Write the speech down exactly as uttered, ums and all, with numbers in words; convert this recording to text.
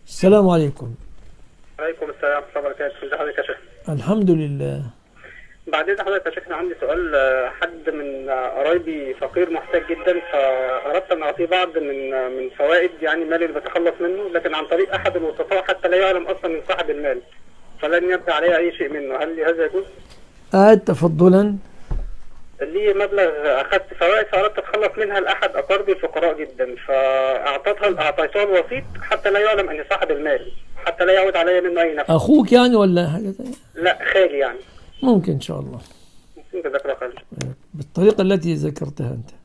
السلام عليكم. عليكم السلام ورحمة الله وبركاته. ازي حضرتك يا شيخ؟ الحمد لله. بعدين حضرتك يا شيخ، أنا عندي سؤال. آه، حد من آه، قرايبي فقير محتاج جدا، فأردت أن أعطيه بعض من آه، من فوائد يعني مالي اللي بتخلص منه، لكن عن طريق أحد الوسطاء حتى لا يعلم أصلا من صاحب المال، فلن يبقى عليه أي شيء منه. هل هذا يجوز؟ أعد تفضلا. لي مبلغ أخذت فوائد فأردت أتخلص منها لأحد أقاربي الفقراء جدا، فأعطتها أعطيتها الوسيط حتى لا يعلم أن صاحب المال، حتى لا يعود علي منه أي نفع. أخوك يعني ولا حاجة تانية؟ لا، خالي يعني. ممكن إن شاء الله جزاك الله خير. بالطريقة التي ذكرتها أنت.